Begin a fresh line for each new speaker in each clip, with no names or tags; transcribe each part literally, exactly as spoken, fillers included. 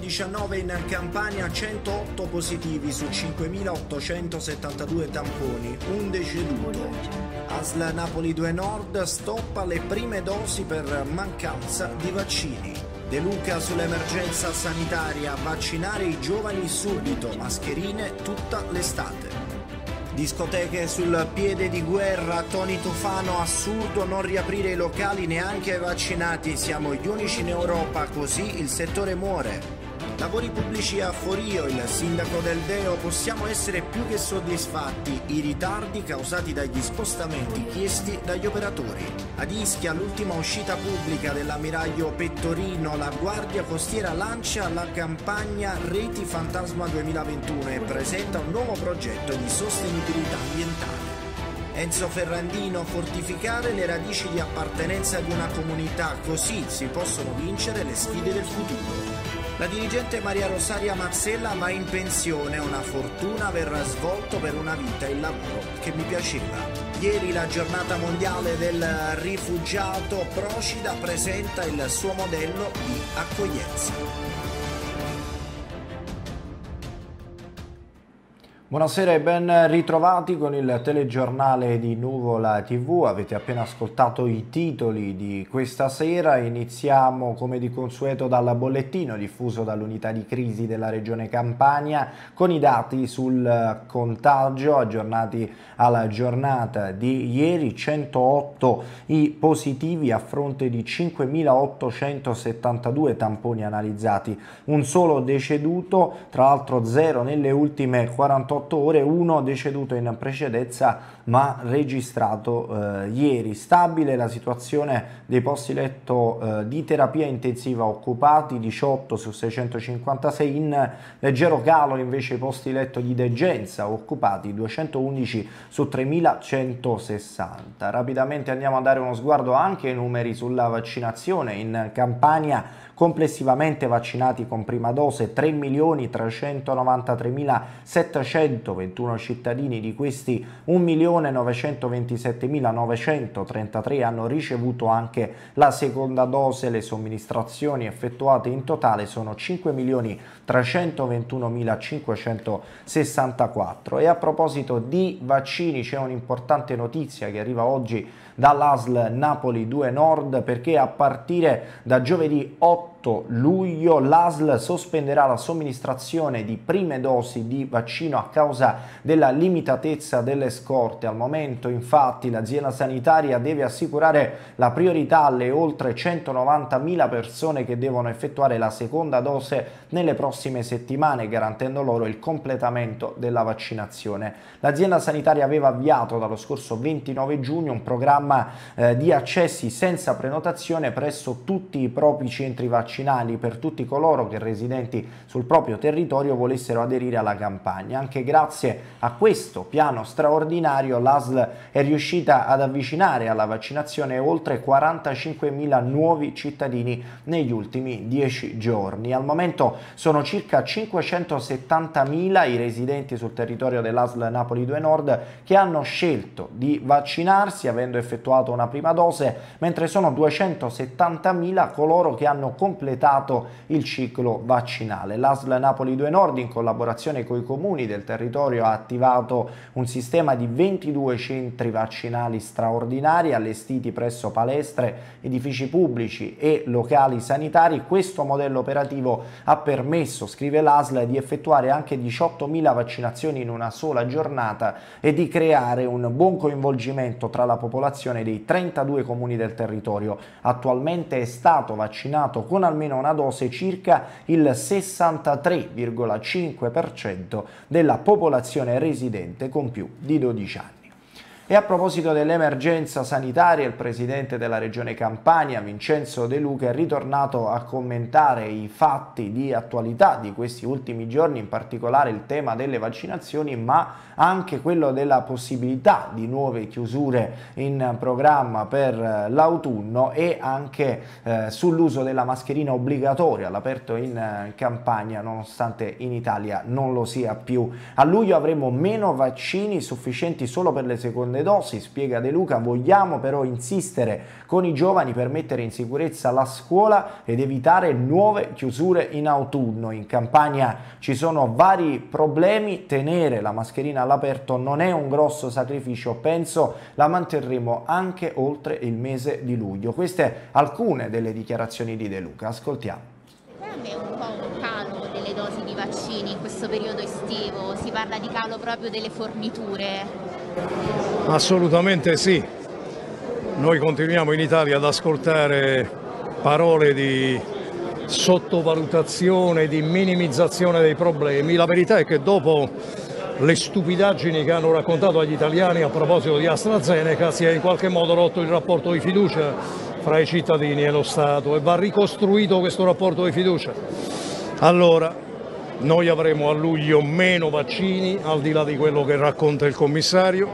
diciannove in Campania, centootto positivi su cinquemilaottocentosettantadue tamponi, un deceduto. A S L Napoli due Nord stoppa le prime dosi per mancanza di vaccini. De Luca sull'emergenza sanitaria, vaccinare i giovani subito, mascherine tutta l'estate. Discoteche sul piede di guerra, Toni Tofano, assurdo non riaprire i locali neanche ai vaccinati, siamo gli unici in Europa, così il settore muore. Lavori pubblici a Forio, il sindaco del Deo, possiamo essere più che soddisfatti, i ritardi causati dagli spostamenti chiesti dagli operatori. Ad Ischia, l'ultima uscita pubblica dell'ammiraglio Pettorino, la Guardia Costiera lancia la campagna Reti Fantasma duemilaventuno e presenta un nuovo progetto di sostenibilità ambientale. Enzo Ferrandino, fortificare le radici di appartenenza di una comunità, così si possono vincere le sfide del futuro. La dirigente Maria Rosaria Mazzella va in pensione, una fortuna aver svolto per una vita il lavoro che mi piaceva. Ieri la giornata mondiale del rifugiato, Procida presenta il suo modello di accoglienza.
Buonasera e ben ritrovati con il telegiornale di Nuvola tivù. Avete appena ascoltato i titoli di questa sera. Iniziamo come di consueto dal bollettino diffuso dall'unità di crisi della regione Campania con i dati sul contagio aggiornati alla giornata di ieri. centootto i positivi a fronte di cinquemilaottocentosettantadue tamponi analizzati, un solo deceduto, tra l'altro zero nelle ultime quarantotto ore, uno deceduto in precedenza ma registrato eh, ieri. Stabile la situazione dei posti letto eh, di terapia intensiva occupati, diciotto su seicentocinquantasei, in leggero calo invece i posti letto di degenza occupati, duecentoundici su tremilacentosessanta. Rapidamente andiamo a dare uno sguardo anche ai numeri sulla vaccinazione. In Campania complessivamente vaccinati con prima dose tre milioni trecentonovantatremilasettecentoventuno cittadini, di questi un milione novecentoventisettemilanovecentotrantatré hanno ricevuto anche la seconda dose. Le somministrazioni effettuate in totale sono cinque milioni trecentoventunomilacinquecentosessantaquattro. E a proposito di vaccini c'è un'importante notizia che arriva oggi dall'A S L Napoli due Nord, perché a partire da giovedì otto luglio l'A S L sospenderà la somministrazione di prime dosi di vaccino a causa della limitatezza delle scorte. Al momento infatti l'azienda sanitaria deve assicurare la priorità alle oltre centonovantamila persone che devono effettuare la seconda dose nelle prossime settimane, garantendo loro il completamento della vaccinazione. L'azienda sanitaria aveva avviato dallo scorso ventinove giugno un programma eh, di accessi senza prenotazione presso tutti i propri centri vaccinali per tutti coloro che, residenti sul proprio territorio, volessero aderire alla campagna. Anche grazie a questo piano straordinario l'A S L è riuscita ad avvicinare alla vaccinazione oltre quarantacinquemila nuovi cittadini negli ultimi dieci giorni. Al momento sono circa cinquecentosettantamila i residenti sul territorio dell'A S L Napoli due Nord che hanno scelto di vaccinarsi avendo effettuato una prima dose, mentre sono duecentosettantamila coloro che hanno completato il ciclo vaccinale. L'A S L Napoli due Nord, in collaborazione con i comuni del territorio, ha attivato un sistema di ventidue centri vaccinali straordinari allestiti presso palestre, edifici pubblici e locali sanitari. Questo modello operativo ha permesso, scrive l'A S L, di effettuare anche diciottomila vaccinazioni in una sola giornata e di creare un buon coinvolgimento tra la popolazione dei trentadue comuni del territorio. Attualmente è stato vaccinato con almeno una dose circa il sessantatré virgola cinque per cento della popolazione residente con più di dodici anni. E a proposito dell'emergenza sanitaria, il presidente della regione Campania, Vincenzo De Luca, è ritornato a commentare i fatti di attualità di questi ultimi giorni, in particolare il tema delle vaccinazioni, ma anche quello della possibilità di nuove chiusure in programma per l'autunno e anche eh, sull'uso della mascherina obbligatoria all'aperto in eh, Campania, nonostante in Italia non lo sia più. A luglio avremo meno vaccini sufficienti solo per le seconde le dosi, spiega De Luca, vogliamo però insistere con i giovani per mettere in sicurezza la scuola ed evitare nuove chiusure in autunno. In Campania ci sono vari problemi, tenere la mascherina all'aperto non è un grosso sacrificio, penso la manterremo anche oltre il mese di luglio. Queste alcune delle dichiarazioni di De Luca, ascoltiamo.
È un po' un calo delle dosi di vaccini in questo periodo estivo, si parla di calo proprio delle forniture.
Assolutamente sì, noi continuiamo in Italia ad ascoltare parole di sottovalutazione, di minimizzazione dei problemi. La verità è che dopo le stupidaggini che hanno raccontato agli italiani a proposito di AstraZeneca si è in qualche modo rotto il rapporto di fiducia fra i cittadini e lo Stato e va ricostruito questo rapporto di fiducia. Allora, noi avremo a luglio meno vaccini, al di là di quello che racconta il commissario,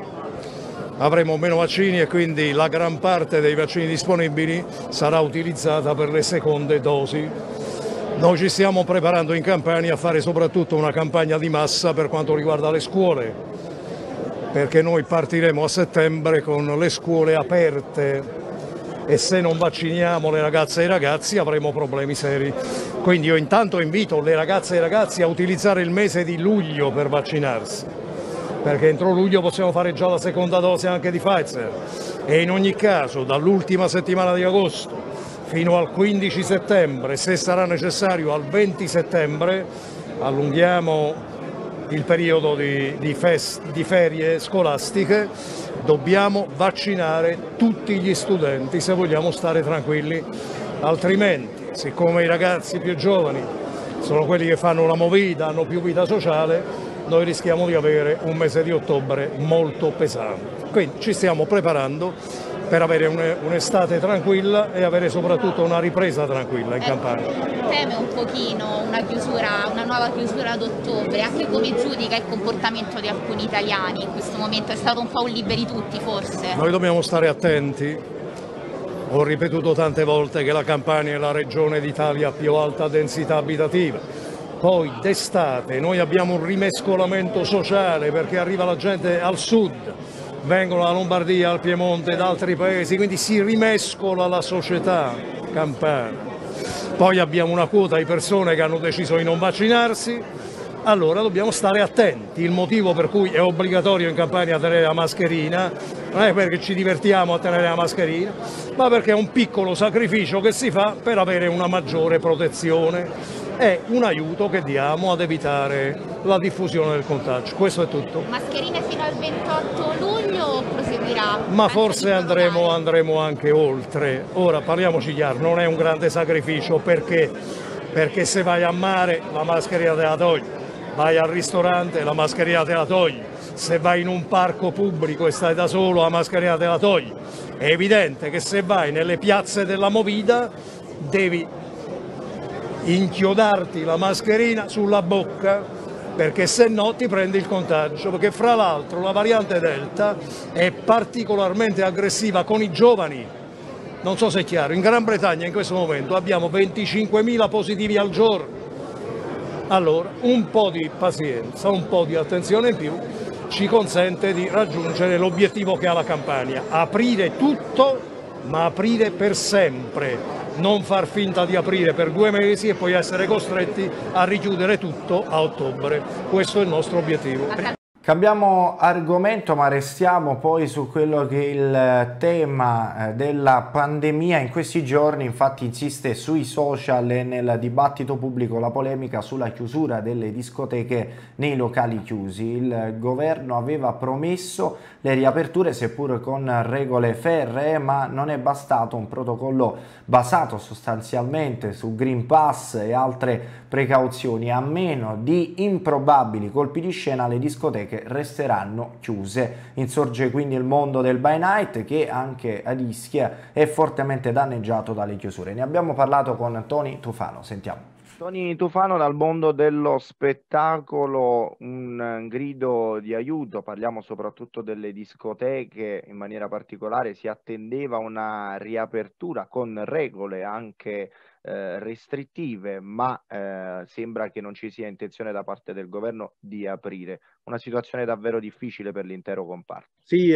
avremo meno vaccini e quindi la gran parte dei vaccini disponibili sarà utilizzata per le seconde dosi. Noi ci stiamo preparando in Campania a fare soprattutto una campagna di massa per quanto riguarda le scuole, perché noi partiremo a settembre con le scuole aperte e se non vacciniamo le ragazze e i ragazzi avremo problemi seri. Quindi io intanto invito le ragazze e i ragazzi a utilizzare il mese di luglio per vaccinarsi, perché entro luglio possiamo fare già la seconda dose anche di Pfizer e in ogni caso dall'ultima settimana di agosto fino al quindici settembre, se sarà necessario al venti settembre, allunghiamo il periodo di, di, fest, di ferie scolastiche, dobbiamo vaccinare tutti gli studenti se vogliamo stare tranquilli, altrimenti, siccome i ragazzi più giovani sono quelli che fanno la movida, hanno più vita sociale, noi rischiamo di avere un mese di ottobre molto pesante. Quindi ci stiamo preparando per avere un'estate tranquilla e avere soprattutto una ripresa tranquilla in Campania.
Teme un pochino una chiusura, una nuova chiusura ad ottobre, anche come giudica il comportamento di alcuni italiani in questo momento, è stato un po' un liberi tutti forse?
Noi dobbiamo stare attenti, ho ripetuto tante volte che la Campania è la regione d'Italia a più alta densità abitativa, poi d'estate noi abbiamo un rimescolamento sociale perché arriva la gente al sud, vengono dalla Lombardia, al Piemonte, da altri paesi, quindi si rimescola la società campana. Poi abbiamo una quota di persone che hanno deciso di non vaccinarsi, allora dobbiamo stare attenti. Il motivo per cui è obbligatorio in Campania tenere la mascherina non è perché ci divertiamo a tenere la mascherina, ma perché è un piccolo sacrificio che si fa per avere una maggiore protezione. È un aiuto che diamo ad evitare la diffusione del contagio. Questo è tutto.
Mascherine fino al ventotto luglio o proseguirà?
Ma forse andremo, andremo anche oltre. Ora parliamoci chiaro, non è un grande sacrificio perché, perché se vai a mare la mascherina te la togli, vai al ristorante la mascherina te la togli, se vai in un parco pubblico e stai da solo la mascherina te la togli. È evidente che se vai nelle piazze della movida devi inchiodarti la mascherina sulla bocca perché se no ti prendi il contagio, perché fra l'altro la variante Delta è particolarmente aggressiva con i giovani. Non so se è chiaro, in Gran Bretagna in questo momento abbiamo venticinquemila positivi al giorno. Allora un po' di pazienza, un po' di attenzione in più ci consente di raggiungere l'obiettivo che ha la Campania, aprire tutto ma aprire per sempre. Non far finta di aprire per due mesi e poi essere costretti a richiudere tutto a ottobre. Questo è il nostro obiettivo.
Cambiamo argomento, ma restiamo poi su quello che è il tema della pandemia. In questi giorni infatti insiste sui social e nel dibattito pubblico la polemica sulla chiusura delle discoteche nei locali chiusi. Il governo aveva promesso le riaperture seppur con regole ferree, ma non è bastato un protocollo basato sostanzialmente su Green Pass e altre precauzioni. A meno di improbabili colpi di scena le discoteche resteranno chiuse. Insorge quindi il mondo del by night che anche ad Ischia è fortemente danneggiato dalle chiusure. Ne abbiamo parlato con Tony Tufano, sentiamo. Tony Tufano dal mondo dello spettacolo, un grido di aiuto, parliamo soprattutto delle discoteche, in maniera particolare si attendeva una riapertura con regole anche eh, restrittive, ma eh, sembra che non ci sia intenzione da parte del governo di aprire. Una situazione davvero difficile per l'intero comparto.
Sì,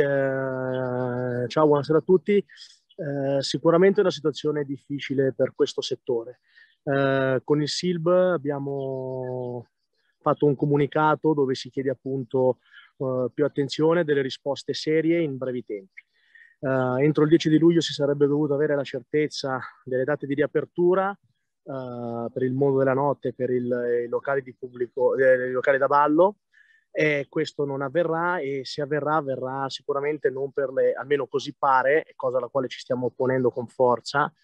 eh, ciao, buonasera a tutti. Eh, sicuramente è una situazione difficile per questo settore. Eh, con il S I L B abbiamo fatto un comunicato dove si chiede appunto eh, più attenzione, delle risposte serie in brevi tempi. Eh, entro il dieci di luglio si sarebbe dovuto avere la certezza delle date di riapertura eh, per il mondo della notte, per il, i, locali di pubblico, eh, i locali da ballo, e questo non avverrà, e se avverrà avverrà sicuramente non per le, almeno così pare, cosa alla quale ci stiamo opponendo con forza,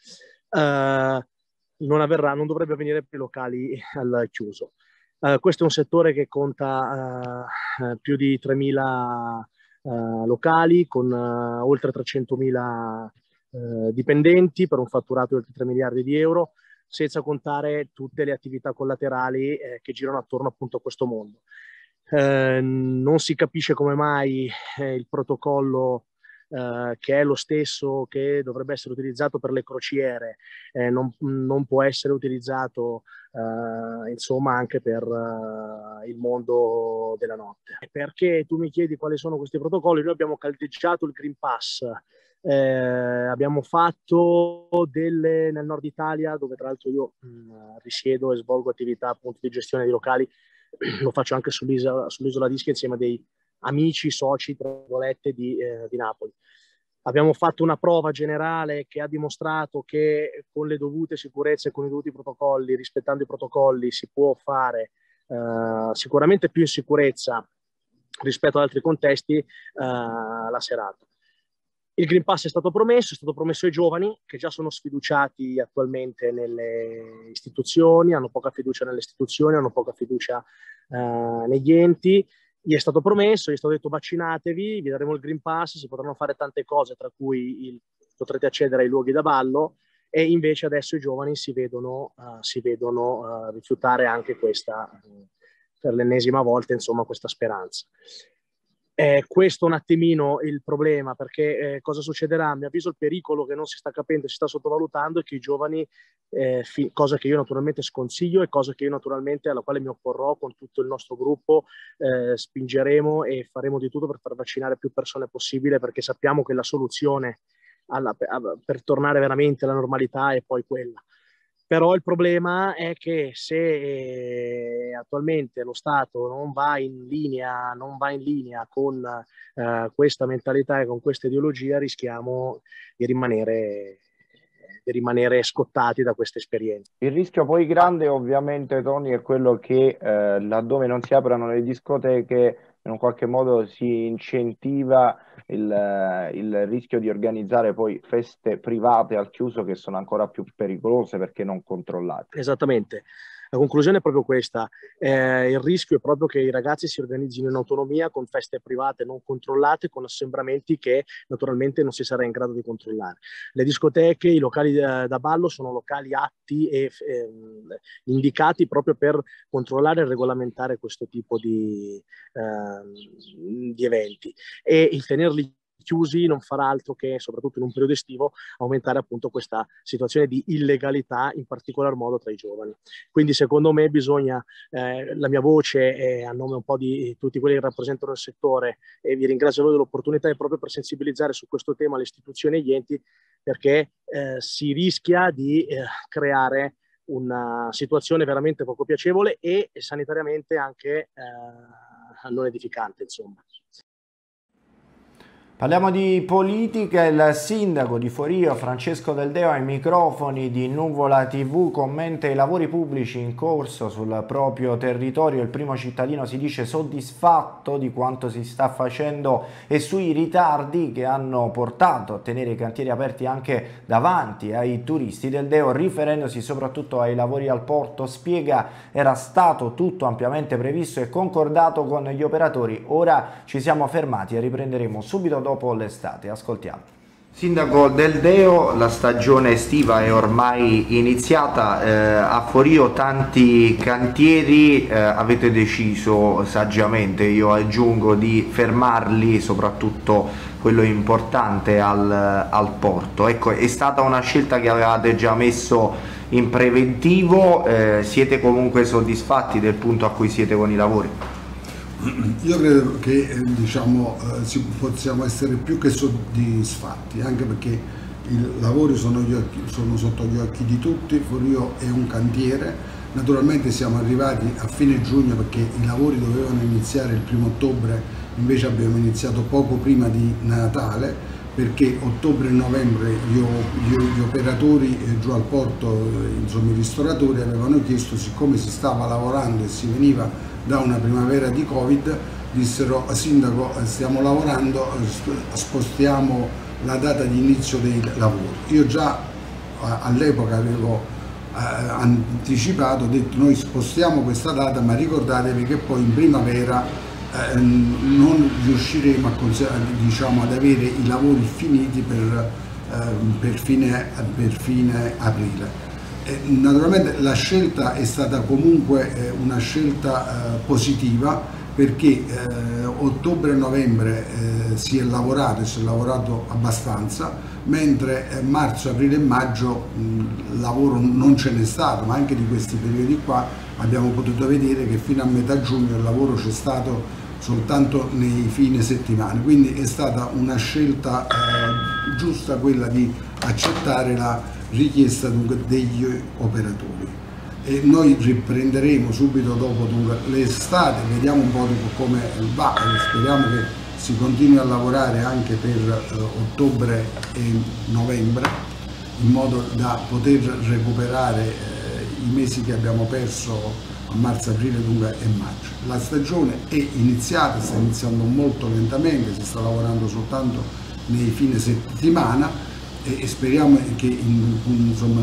eh, non avverrà, non dovrebbe avvenire per i locali al chiuso. Uh, questo è un settore che conta uh, più di tremila uh, locali con uh, oltre trecentomila uh, dipendenti per un fatturato di oltre tre miliardi di euro, senza contare tutte le attività collaterali eh, che girano attorno appunto a questo mondo. Uh, non si capisce come mai eh, il protocollo Uh, che è lo stesso che dovrebbe essere utilizzato per le crociere, eh, non, non può essere utilizzato uh, insomma anche per uh, il mondo della notte. Perché tu mi chiedi quali sono questi protocolli? Noi abbiamo caldeggiato il Green Pass, eh, abbiamo fatto delle nel nord Italia, dove tra l'altro io mh, risiedo e svolgo attività appunto di gestione di locali, lo faccio anche sull'isola, sull'isola d'Ischia insieme a dei amici, soci, tra virgolette, di, eh, di Napoli. Abbiamo fatto una prova generale che ha dimostrato che con le dovute sicurezze, con i dovuti protocolli, rispettando i protocolli, si può fare eh, sicuramente più in sicurezza rispetto ad altri contesti eh, la serata. Il Green Pass è stato promesso, è stato promesso ai giovani che già sono sfiduciati attualmente nelle istituzioni, hanno poca fiducia nelle istituzioni, hanno poca fiducia eh, negli enti. Gli è stato promesso, gli è stato detto vaccinatevi, vi daremo il Green Pass, si potranno fare tante cose, tra cui il, potrete accedere ai luoghi da ballo, e invece adesso i giovani si vedono, uh, si vedono uh, rifiutare anche questa, uh, per l'ennesima volta, insomma, questa speranza. Eh, questo è un attimino il problema, perché eh, cosa succederà? A mio avviso il pericolo che non si sta capendo, si sta sottovalutando, è che i giovani, eh, fi- cosa che io naturalmente sconsiglio e cosa che io naturalmente alla quale mi opporrò con tutto il nostro gruppo, eh, spingeremo e faremo di tutto per far vaccinare più persone possibile, perché sappiamo che la soluzione alla, per tornare veramente alla normalità è poi quella. Però il problema è che se eh, attualmente lo Stato non va in linea, non va in linea con eh, questa mentalità e con questa ideologia, rischiamo di rimanere, di rimanere scottati da questa esperienza.
Il rischio poi grande ovviamente, Tony, è quello che eh, laddove non si aprono le discoteche in un qualche modo si incentiva il, il rischio di organizzare poi feste private al chiuso, che sono ancora più pericolose perché non controllate.
Esattamente. La conclusione è proprio questa, eh, il rischio è proprio che i ragazzi si organizzino in autonomia con feste private non controllate, con assembramenti che naturalmente non si sarà in grado di controllare. Le discoteche, i locali da, da ballo sono locali atti e eh, indicati proprio per controllare e regolamentare questo tipo di, eh, di eventi, e il tenerli chiusi non farà altro che, soprattutto in un periodo estivo, aumentare appunto questa situazione di illegalità, in particolar modo tra i giovani. Quindi secondo me bisogna, eh, la mia voce è a nome un po' di tutti quelli che rappresentano il settore, e vi ringrazio voi dell'opportunità, è proprio per sensibilizzare su questo tema le istituzioni e gli enti, perché eh, si rischia di eh, creare una situazione veramente poco piacevole e sanitariamente anche eh, non edificante, insomma.
Parliamo di politica. Il sindaco di Forio, Francesco Del Deo, ai microfoni di Nuvola tivù commenta i lavori pubblici in corso sul proprio territorio. Il primo cittadino si dice soddisfatto di quanto si sta facendo e sui ritardi che hanno portato a tenere i cantieri aperti anche davanti ai turisti. Del Deo, riferendosi soprattutto ai lavori al porto, spiega era stato tutto ampiamente previsto e concordato con gli operatori. Ora ci siamo fermati e riprenderemo subito dopo l'estate. Ascoltiamo. Sindaco Del Deo, la stagione estiva è ormai iniziata, eh, a Forio tanti cantieri, eh, avete deciso saggiamente, io aggiungo, di fermarli, soprattutto quello importante al, al porto. Ecco, è stata una scelta che avevate già messo in preventivo, eh, siete comunque soddisfatti del punto a cui siete con i lavori?
Io credo che eh, diciamo, eh, possiamo essere più che soddisfatti, anche perché i lavori sono, gli occhi, sono sotto gli occhi di tutti. Forio è un cantiere, naturalmente siamo arrivati a fine giugno perché i lavori dovevano iniziare il primo ottobre, invece abbiamo iniziato poco prima di Natale, perché ottobre e novembre gli, gli, gli operatori eh, giù al porto, eh, insomma i ristoratori, avevano chiesto, siccome si stava lavorando e si veniva da una primavera di Covid, dissero: sindaco, stiamo lavorando, spostiamo la data di inizio dei lavori. Io già all'epoca avevo eh, anticipato, ho detto: noi spostiamo questa data, ma ricordatevi che poi in primavera eh, non riusciremo a, diciamo, ad avere i lavori finiti per, eh, per, fine, per fine aprile. Naturalmente la scelta è stata comunque una scelta eh, positiva, perché eh, ottobre e novembre eh, si è lavorato e si è lavorato abbastanza, mentre eh, marzo, aprile e maggio mh, lavoro non ce n'è stato, ma anche di questi periodi qua abbiamo potuto vedere che fino a metà giugno il lavoro c'è stato soltanto nei fine settimana, quindi è stata una scelta eh, giusta quella di accettare la richiesta dunque degli operatori. E noi riprenderemo subito dopo l'estate, vediamo un po' come va, speriamo che si continui a lavorare anche per eh, ottobre e novembre, in modo da poter recuperare eh, i mesi che abbiamo perso a marzo, aprile, dunque, e maggio. La stagione è iniziata, sta iniziando molto lentamente, si sta lavorando soltanto nei fine settimana, e speriamo che in, insomma,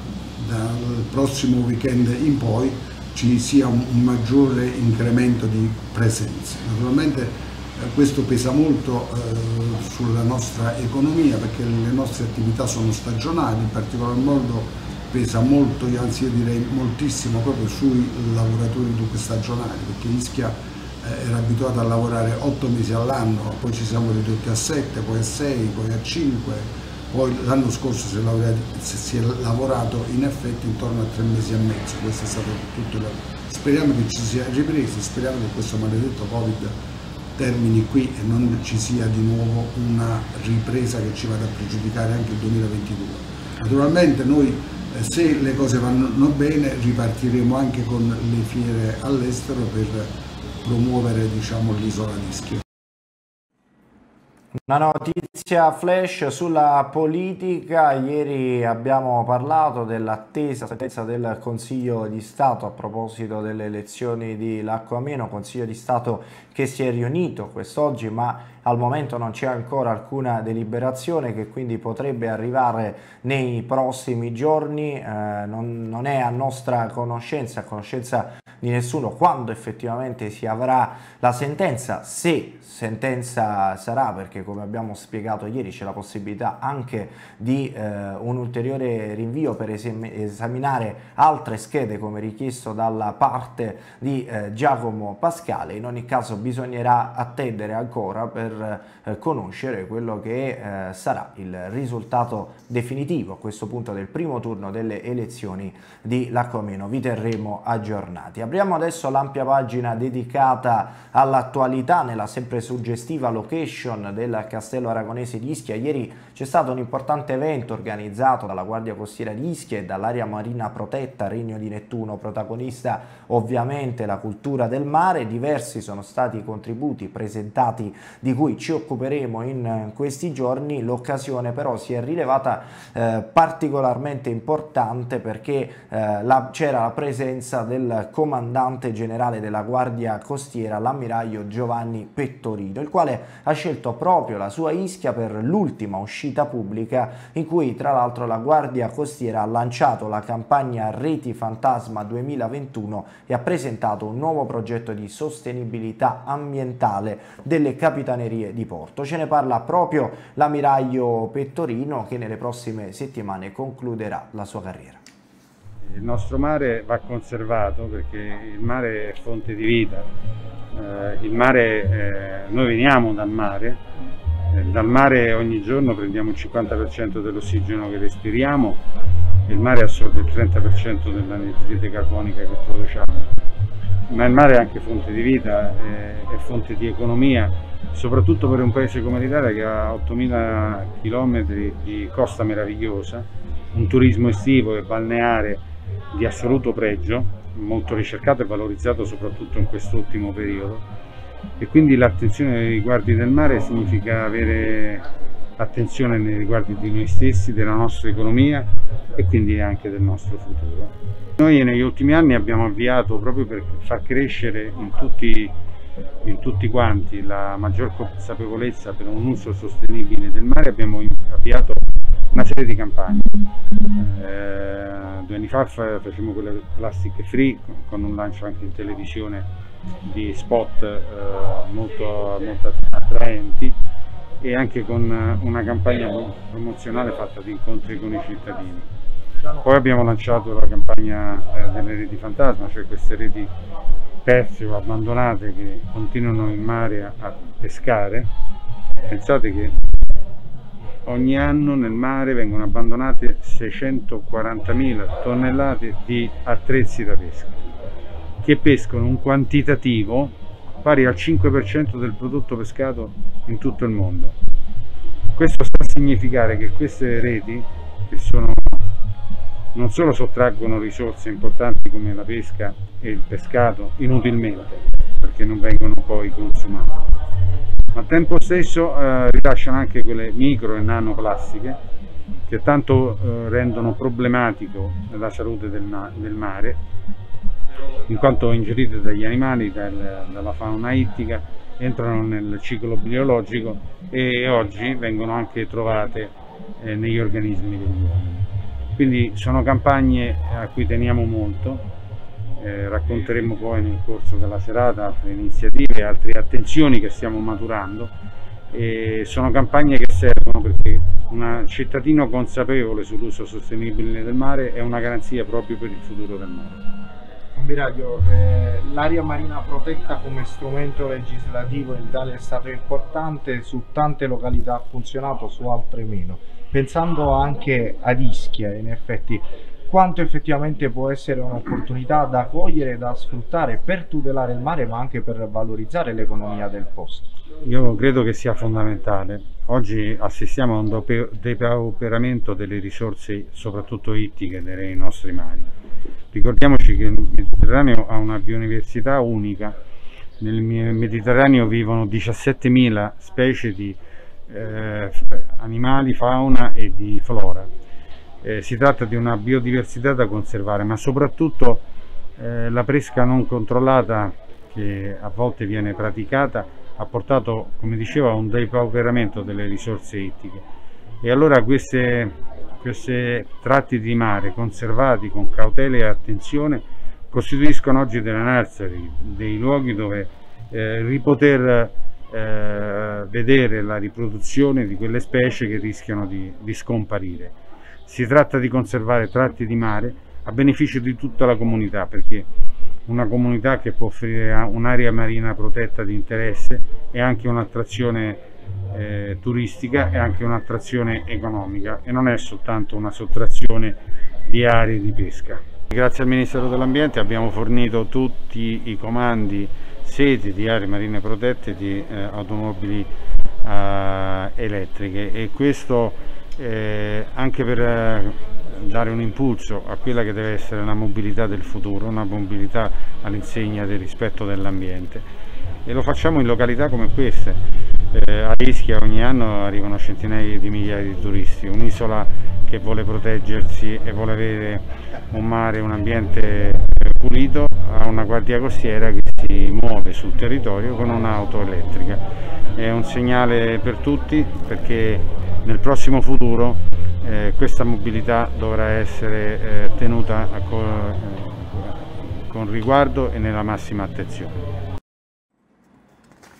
dal prossimo weekend in poi ci sia un, un maggiore incremento di presenze. Naturalmente eh, questo pesa molto eh, sulla nostra economia, perché le nostre attività sono stagionali, in particolar modo pesa molto, anzi io direi moltissimo, proprio sui lavoratori stagionali, perché Ischia eh, era abituata a lavorare otto mesi all'anno, poi ci siamo ridotti a sette, poi a sei, poi a cinque. Poi l'anno scorso si è, lavorati, si è lavorato in effetti intorno a tre mesi e mezzo, questo è stato tutto il lavoro. Speriamo che ci sia ripresa, speriamo che questo maledetto Covid termini qui e non ci sia di nuovo una ripresa che ci vada a pregiudicare anche il duemilaventidue. Naturalmente noi, se le cose vanno bene, ripartiremo anche con le fiere all'estero per promuovere, diciamo, l'isola di Ischia.
Una notizia flash sulla politica: ieri abbiamo parlato dell'attesa sentenza del Consiglio di Stato a proposito delle elezioni di Lacco Ameno, Consiglio di Stato che si è riunito quest'oggi, ma al momento non c'è ancora alcuna deliberazione, che quindi potrebbe arrivare nei prossimi giorni. Eh, non, non è a nostra conoscenza, a conoscenza di nessuno, quando effettivamente si avrà la sentenza, se sentenza sarà, perché come abbiamo spiegato ieri c'è la possibilità anche di eh, un ulteriore rinvio per esaminare altre schede come richiesto dalla parte di eh, Giacomo Pascale. In ogni caso bisognerà attendere ancora per eh, conoscere quello che eh, sarà il risultato definitivo a questo punto del primo turno delle elezioni di Lacco Ameno. Vi terremo aggiornati. Apriamo adesso l'ampia pagina dedicata all'attualità nella sempre suggestiva location del Castello Aragonese di Ischia. Ieri c'è stato un importante evento organizzato dalla Guardia Costiera di Ischia e dall'area marina protetta Regno di Nettuno, protagonista ovviamente la cultura del mare. Diversi sono stati i contributi presentati di cui ci occuperemo in questi giorni. L'occasione però si è rilevata eh, particolarmente importante perché eh, c'era la presenza del comandante generale della Guardia Costiera, l'ammiraglio Giovanni Pettorino, il quale ha scelto proprio la sua Ischia per l'ultima uscita pubblica, in cui tra l'altro la Guardia Costiera ha lanciato la campagna Reti Fantasma duemilaventuno e ha presentato un nuovo progetto di sostenibilità ambientale delle capitanerie di porto. Ce ne parla proprio l'ammiraglio Pettorino, che nelle prossime settimane concluderà la sua carriera.
Il nostro mare va conservato perché il mare è fonte di vita. Eh, il mare, eh, noi veniamo dal mare, eh, dal mare ogni giorno prendiamo il cinquanta per cento dell'ossigeno che respiriamo il mare assorbe il trenta per cento dell'anidride carbonica che produciamo, ma il mare è anche fonte di vita, è, è fonte di economia, soprattutto per un paese come l'Italia che ha ottomila chilometri di costa meravigliosa, un turismo estivo e balneare di assoluto pregio, molto ricercato e valorizzato soprattutto in quest'ultimo periodo, e quindi l'attenzione nei riguardi del mare significa avere attenzione nei riguardi di noi stessi, della nostra economia e quindi anche del nostro futuro. Noi negli ultimi anni abbiamo avviato, proprio per far crescere in tutti, in tutti quanti la maggior consapevolezza per un uso sostenibile del mare, abbiamo avviato una serie di campagne. Eh, due anni fa facevamo quelle plastic free con un lancio anche in televisione di spot eh, molto, molto attraenti, e anche con una campagna promozionale fatta di incontri con i cittadini. Poi abbiamo lanciato la campagna eh, delle reti fantasma, cioè queste reti perse o abbandonate che continuano in mare a, a pescare. Pensate che ogni anno nel mare vengono abbandonate seicentoquarantamila tonnellate di attrezzi da pesca, che pescano un quantitativo pari al cinque per cento del prodotto pescato in tutto il mondo. Questo sta a significare che queste reti, che sono, non solo sottraggono risorse importanti come la pesca e il pescato inutilmente, perché non vengono poi consumate, ma al tempo stesso eh, rilasciano anche quelle micro e nanoplastiche che tanto eh, rendono problematico la salute del, del mare, in quanto ingerite dagli animali, dal, dalla fauna ittica, entrano nel ciclo biologico e oggi vengono anche trovate eh, negli organismi degli uomini. Quindi sono campagne a cui teniamo molto, eh, racconteremo poi nel corso della serata altre iniziative, altre attenzioni che stiamo maturando, e sono campagne che servono perché un cittadino consapevole sull'uso sostenibile del mare è una garanzia proprio per il futuro del mare.
Ammiraglio, eh, l'area marina protetta come strumento legislativo in Italia è stato importante, su tante località ha funzionato, su altre meno. Pensando anche ad Ischia, in effetti, quanto effettivamente può essere un'opportunità da cogliere e da sfruttare per tutelare il mare, ma anche per valorizzare l'economia del posto?
Io credo che sia fondamentale. Oggi assistiamo a un depauperamento delle risorse, soprattutto ittiche, dei nostri mari. Ricordiamoci che il Mediterraneo ha una biodiversità unica. Nel Mediterraneo vivono diciassettemila specie di eh, animali, fauna e di flora. Eh, si tratta di una biodiversità da conservare, ma soprattutto eh, la pesca non controllata che a volte viene praticata ha portato, come dicevo, a un depauperamento delle risorse ittiche. E allora queste Questi tratti di mare conservati con cautela e attenzione costituiscono oggi delle nursery, dei luoghi dove eh, ripoter eh, vedere la riproduzione di quelle specie che rischiano di, di scomparire. Si tratta di conservare tratti di mare a beneficio di tutta la comunità, perché una comunità che può offrire un'area marina protetta di interesse è anche un'attrazione Eh, turistica, è anche un'attrazione economica e non è soltanto una sottrazione di aree di pesca. Grazie al Ministero dell'Ambiente abbiamo fornito tutti i comandi sedi di aree marine protette di eh, automobili eh, elettriche, e questo eh, anche per eh, dare un impulso a quella che deve essere la mobilità del futuro, una mobilità all'insegna del rispetto dell'ambiente, e lo facciamo in località come queste. Eh, a Ischia ogni anno arrivano centinaia di migliaia di turisti, un'isola che vuole proteggersi e vuole avere un mare, un ambiente eh, pulito, ha una guardia costiera che si muove sul territorio con un'auto elettrica. È un segnale per tutti, perché nel prossimo futuro eh, questa mobilità dovrà essere eh, tenuta a co eh, con riguardo e nella massima attenzione.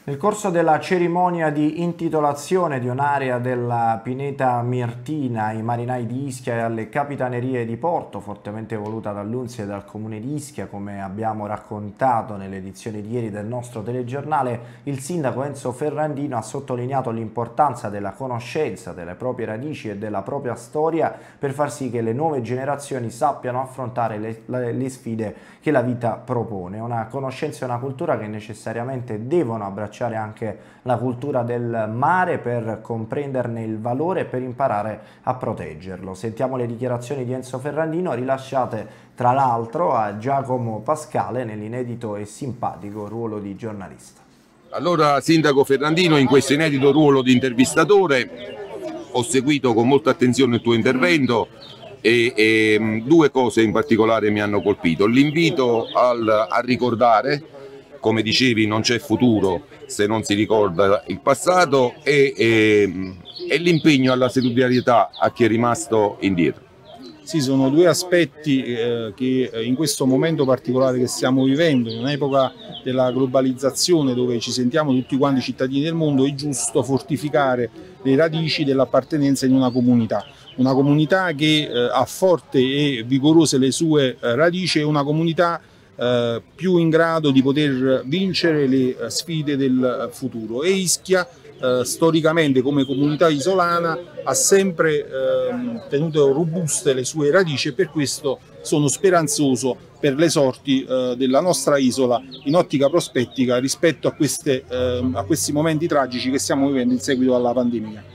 Nel corso della cerimonia di intitolazione di un'area della Pineta Mirtina ai marinai di Ischia e alle capitanerie di porto, fortemente voluta dall'U N S S e dal comune di Ischia, come abbiamo raccontato nell'edizione di ieri del nostro telegiornale, il sindaco Enzo Ferrandino ha sottolineato l'importanza della conoscenza delle proprie radici e della propria storia per far sì che le nuove generazioni sappiano affrontare le, le, le sfide che la vita propone. Una conoscenza e una cultura che necessariamente devono abbracciare anche la cultura del mare per comprenderne il valore e per imparare a proteggerlo. Sentiamo le dichiarazioni di Enzo Ferrandino, rilasciate tra l'altro a Giacomo Pascale nell'inedito e simpatico ruolo di giornalista.
Allora, sindaco Ferrandino, in questo inedito ruolo di intervistatore ho seguito con molta attenzione il tuo intervento e, e due cose in particolare mi hanno colpito. L'invito a ricordare, come dicevi, non c'è futuro se non si ricorda il passato, e, e, e l'impegno alla solidarietà a chi è rimasto indietro.
Sì, sono due aspetti eh, che in questo momento particolare che stiamo vivendo, in un'epoca della globalizzazione dove ci sentiamo tutti quanti cittadini del mondo, è giusto fortificare le radici dell'appartenenza in una comunità. Una comunità che eh, ha forte e vigorose le sue eh, radici, è una comunità eh, più in grado di poter vincere le eh, sfide del futuro. E Ischia, eh, storicamente come comunità isolana, ha sempre eh, tenuto robuste le sue radici, e per questo sono speranzoso per le sorti eh, della nostra isola in ottica prospettica rispetto a, queste, eh, a questi momenti tragici che stiamo vivendo in seguito alla pandemia.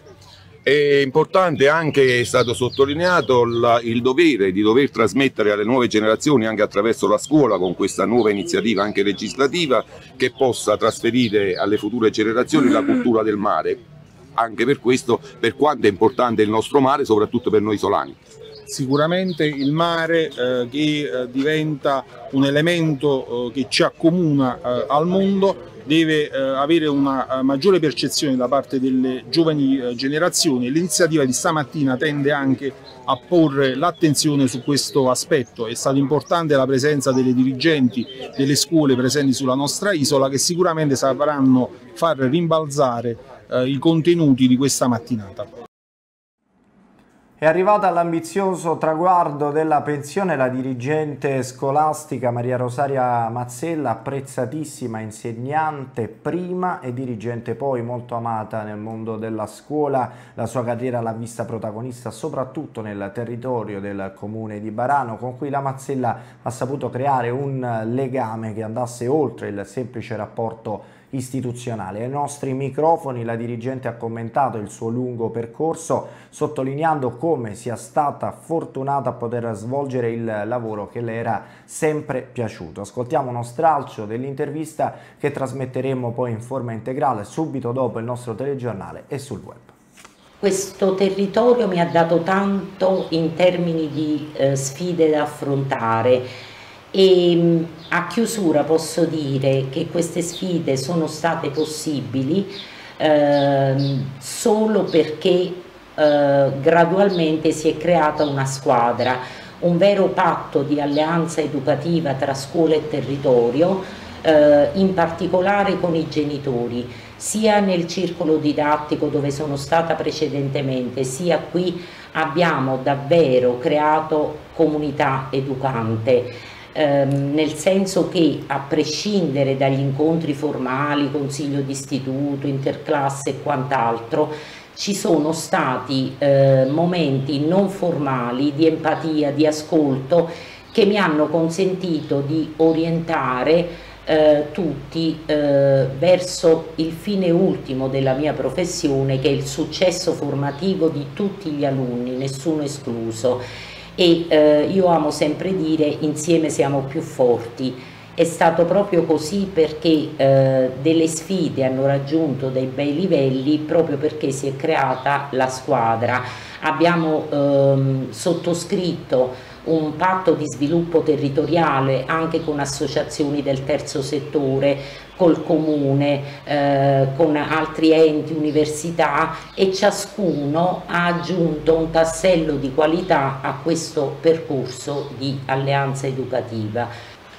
È importante anche, è stato sottolineato, la, il dovere di dover trasmettere alle nuove generazioni, anche attraverso la scuola, con questa nuova iniziativa anche legislativa, che possa trasferire alle future generazioni la cultura del mare, anche per questo, per quanto è importante il nostro mare, soprattutto per noi isolani.
Sicuramente il mare eh, che eh, diventa un elemento eh, che ci accomuna eh, al mondo deve eh, avere una uh, maggiore percezione da parte delle giovani uh, generazioni, e l'iniziativa di stamattina tende anche a porre l'attenzione su questo aspetto. È stata importante la presenza delle dirigenti delle scuole presenti sulla nostra isola, che sicuramente sapranno far rimbalzare uh, i contenuti di questa mattinata.
È arrivata all'ambizioso traguardo della pensione la dirigente scolastica Maria Rosaria Mazzella, apprezzatissima insegnante prima e dirigente poi, molto amata nel mondo della scuola. La sua carriera l'ha vista protagonista soprattutto nel territorio del comune di Barano, con cui la Mazzella ha saputo creare un legame che andasse oltre il semplice rapporto istituzionale. Ai nostri microfoni la dirigente ha commentato il suo lungo percorso, sottolineando come sia stata fortunata a poter svolgere il lavoro che le era sempre piaciuto. Ascoltiamo uno stralcio dell'intervista che trasmetteremo poi in forma integrale subito dopo il nostro telegiornale e sul web.
Questo territorio mi ha dato tanto in termini di eh, sfide da affrontare. E a chiusura posso dire che queste sfide sono state possibili eh, solo perché eh, gradualmente si è creata una squadra, un vero patto di alleanza educativa tra scuola e territorio, eh, in particolare con i genitori, sia nel circolo didattico dove sono stata precedentemente, sia qui abbiamo davvero creato comunità educante. Ehm, nel senso che, a prescindere dagli incontri formali, consiglio d'istituto, interclasse e quant'altro, ci sono stati eh, momenti non formali di empatia, di ascolto, che mi hanno consentito di orientare eh, tutti eh, verso il fine ultimo della mia professione, che è il successo formativo di tutti gli alunni, nessuno escluso. E eh, io amo sempre dire: insieme siamo più forti. È stato proprio così, perché eh, delle sfide hanno raggiunto dei bei livelli proprio perché si è creata la squadra. Abbiamo ehm, sottoscritto un patto di sviluppo territoriale anche con associazioni del terzo settore, col comune, eh, con altri enti, università, e ciascuno ha aggiunto un tassello di qualità a questo percorso di alleanza educativa.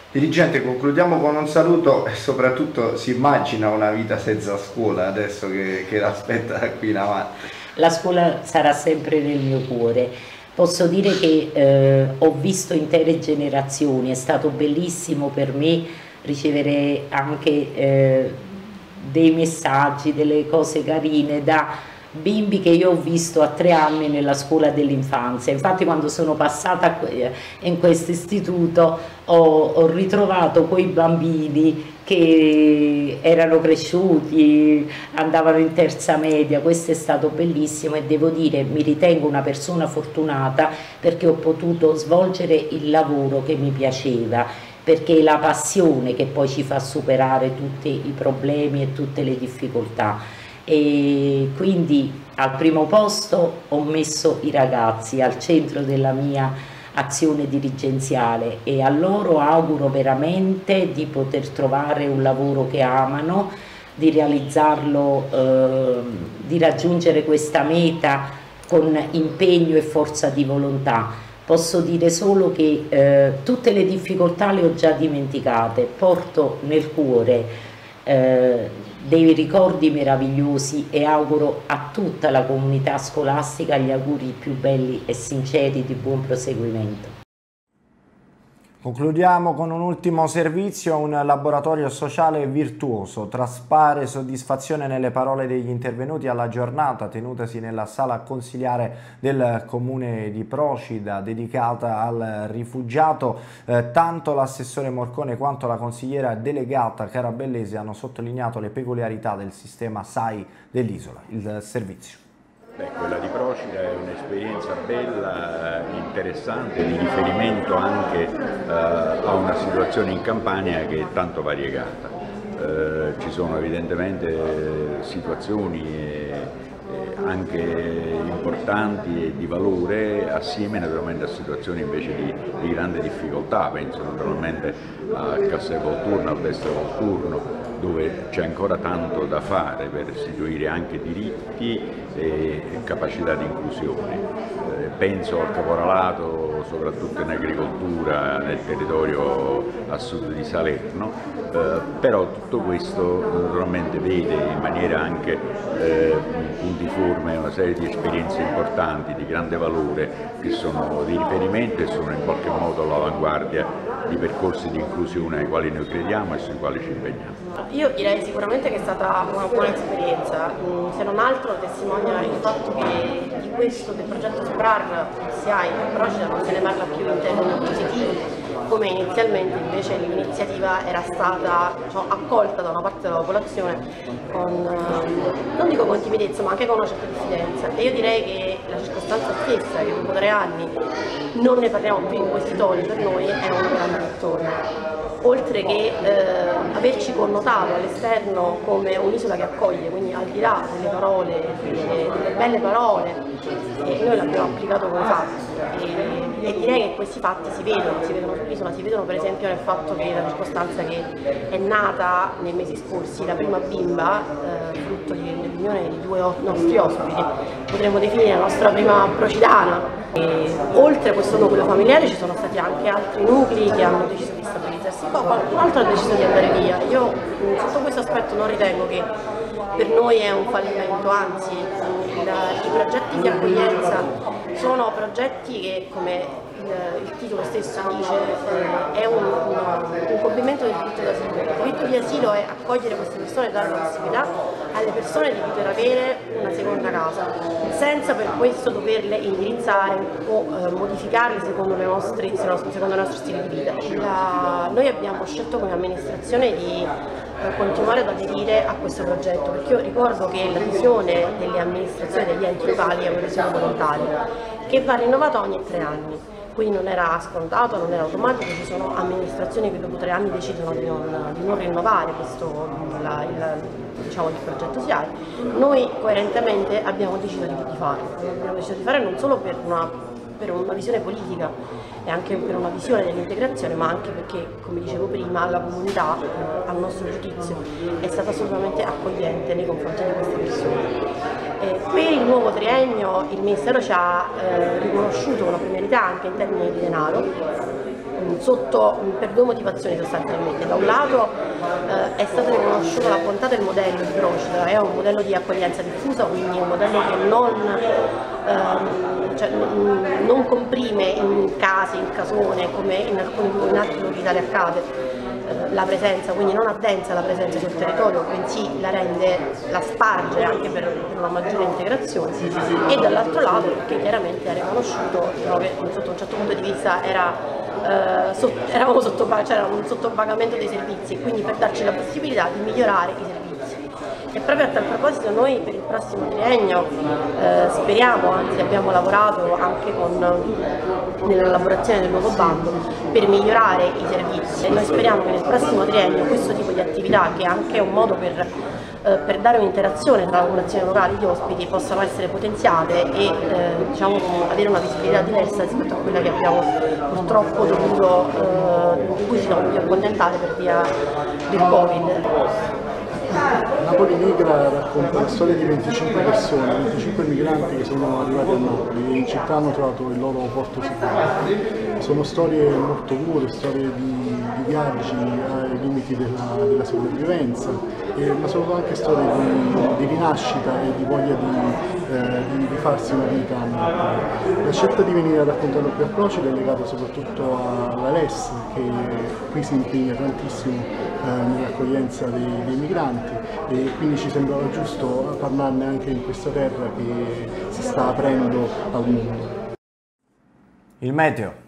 Dirigente, concludiamo con un saluto e soprattutto si immagina una vita senza scuola adesso che, che l'aspetta da qui in avanti.
La scuola sarà sempre nel mio cuore. Posso dire che eh, ho visto intere generazioni, è stato bellissimo per me ricevere anche eh, dei messaggi, delle cose carine da bimbi che io ho visto a tre anni nella scuola dell'infanzia. Infatti quando sono passata in questo istituto ho, ho ritrovato quei bambini che erano cresciuti, andavano in terza media. Questo è stato bellissimo e devo dire mi ritengo una persona fortunata perché ho potuto svolgere il lavoro che mi piaceva, perché è la passione che poi ci fa superare tutti i problemi e tutte le difficoltà. E quindi al primo posto ho messo i ragazzi al centro della mia azione dirigenziale e a loro auguro veramente di poter trovare un lavoro che amano, di realizzarlo, eh, di raggiungere questa meta con impegno e forza di volontà. Posso dire solo che eh, tutte le difficoltà le ho già dimenticate, porto nel cuore eh, dei ricordi meravigliosi e auguro a tutta la comunità scolastica gli auguri più belli e sinceri di buon proseguimento.
Concludiamo con un ultimo servizio, un laboratorio sociale virtuoso. Traspare soddisfazione nelle parole degli intervenuti alla giornata tenutasi nella sala consiliare del comune di Procida dedicata al rifugiato. Eh, tanto l'assessore Morcone quanto la consigliera delegata Carabellesi hanno sottolineato le peculiarità del sistema S A I dell'isola. Il servizio.
Beh, quella di Procida è un'esperienza bella, interessante, di riferimento anche eh, a una situazione in Campania che è tanto variegata. Eh, ci sono evidentemente situazioni eh, anche importanti e di valore, assieme naturalmente a situazioni invece di, di grande difficoltà. Penso naturalmente al Casse Volturno, al Veste Volturno, dove c'è ancora tanto da fare per istituire anche diritti e capacità di inclusione. Eh, penso al caporalato, soprattutto in agricoltura, nel territorio a sud di Salerno, eh, però tutto questo naturalmente vede in maniera anche eh, puntiforme una serie di esperienze importanti, di grande valore, che sono di riferimento e sono in qualche modo all'avanguardia di percorsi di inclusione ai quali noi crediamo e sui quali ci impegniamo.
Io direi sicuramente che è stata una buona esperienza, se non altro testimonia il fatto che di questo, del progetto SPRAR, S I A I e Procida non se ne parla più in termini positivi, come inizialmente invece l'iniziativa era stata, diciamo, accolta da una parte della popolazione con, non dico con timidezza, ma anche con una certa diffidenza. E io direi che la circostanza stessa, che dopo tre anni non ne parliamo più in questi toni, per noi è un grande vittoria. Oltre che eh, averci connotato all'esterno come un'isola che accoglie, quindi al di là delle parole, delle, delle belle parole, e noi l'abbiamo applicato con i fatti. E, e direi che questi fatti si vedono, si vedono sull'isola, si vedono per esempio nel fatto che la circostanza che è nata nei mesi scorsi la prima bimba, eh, frutto dell'unione di due nostri ospiti, potremmo definire la nostra prima procidana. E, oltre a questo nucleo familiare ci sono stati anche altri nuclei che hanno deciso di stabilizzarsi qua, qualcun altro ha deciso di andare via. Io sotto questo aspetto non ritengo che per noi è un fallimento, anzi il, i progetti di accoglienza sono progetti che, come il, il titolo stesso dice, eh, è un, un, un compimento del diritto d'asilo. Il diritto di asilo è accogliere queste persone e dare la possibilità alle persone di poter avere una seconda casa, senza per questo doverle indirizzare o eh, modificarle secondo, le nostre, secondo il nostro stile di vita. La, noi abbiamo scelto come amministrazione di eh, continuare ad aderire a questo progetto, perché io ricordo che l'adesione delle amministrazioni degli enti locali è un'adesione volontaria che va rinnovata ogni tre anni. Quindi non era scontato, non era automatico, ci sono amministrazioni che dopo tre anni decidono di non, di non rinnovare questo, la, il, diciamo, il progetto S I A I. Noi coerentemente abbiamo deciso di, di farlo, abbiamo deciso di fare non solo per una, per una visione politica e anche per una visione dell'integrazione, ma anche perché, come dicevo prima, la comunità, al nostro giudizio, è stata assolutamente accogliente nei confronti di queste persone. Eh, per il nuovo triennio il Ministero ci ha eh, riconosciuto una premialità anche in termini di denaro, sotto, per due motivazioni sostanzialmente. Da un lato eh, è stata riconosciuta la bontà del modello di Procida, è un modello di accoglienza diffusa, quindi un modello che non, ehm, cioè, non comprime in case, in casone, come in alcuni in altri luoghi d'Italia accade, la presenza, quindi non addensa la presenza sul territorio, bensì la rende, la sparge anche per una maggiore integrazione, e dall'altro lato perché chiaramente è riconosciuto che sotto un certo punto di vista era, eh, sotto, eravamo sotto, c'era un sottopagamento dei servizi, e quindi per darci la possibilità di migliorare i servizi. E proprio a tal proposito noi per il prossimo triennio eh, speriamo, anzi abbiamo lavorato anche con, nell'elaborazione del nuovo bando per migliorare i servizi, e noi speriamo che nel prossimo triennio questo tipo di attività, che è anche un modo per, eh, per dare un'interazione tra la popolazione locale e gli ospiti, possano essere potenziate e eh, diciamo, avere una visibilità diversa rispetto a quella che abbiamo purtroppo dovuto, eh, di cui ci siamo dovuti accontentare per via del Covid.
Napoli Migra racconta la storia di venticinque persone, venticinque migranti che sono arrivati a Napoli e in città hanno trovato il loro porto sicuro. Sono storie molto dure, storie di, di viaggi ai limiti della, della sopravvivenza, e, ma sono anche storie di, di rinascita e di voglia di, eh, di, di farsi una vita a Napoli. La scelta di venire a raccontarlo qui a Procida è legata soprattutto alla L E S, che qui si impegna tantissimo eh, nell'accoglienza dei, dei migranti, e quindi ci sembrava giusto parlarne anche in questa terra che si sta aprendo al mondo.
Il meteo.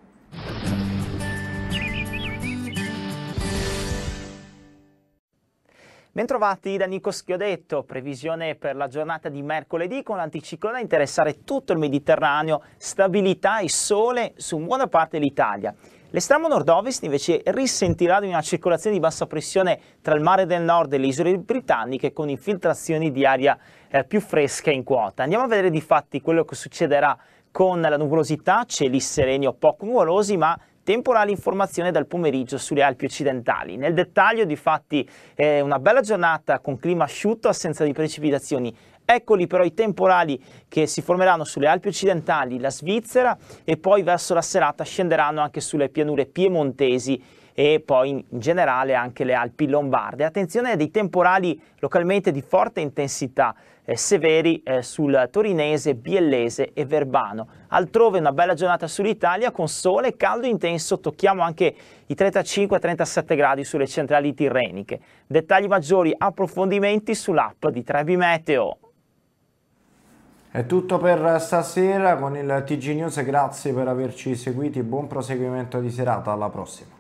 Bentrovati da Nico Schiodetto, previsione per la giornata di mercoledì con l'anticiclone a interessare tutto il Mediterraneo, stabilità e sole su buona parte dell'Italia. L'estremo nord-ovest invece risentirà di una circolazione di bassa pressione tra il mare del nord e le isole britanniche, con infiltrazioni di aria eh, più fresca in quota. Andiamo a vedere di fatti quello che succederà con la nuvolosità, cieli sereni o poco nuvolosi, ma temporali in formazione dal pomeriggio sulle Alpi occidentali. Nel dettaglio, difatti, è una bella giornata con clima asciutto, assenza di precipitazioni. Eccoli però i temporali che si formeranno sulle Alpi occidentali, la Svizzera, e poi verso la serata scenderanno anche sulle pianure piemontesi e poi in generale anche le Alpi lombarde. Attenzione a dei temporali localmente di forte intensità, eh, severi eh, sul torinese, biellese e verbano. Altrove una bella giornata sull'Italia con sole, caldo intenso, tocchiamo anche i trentacinque trentasette gradi sulle centrali tirreniche. Dettagli maggiori, approfondimenti sull'app di Trebi Meteo. È tutto per stasera con il T G News, grazie per averci seguiti, buon proseguimento di serata, alla prossima.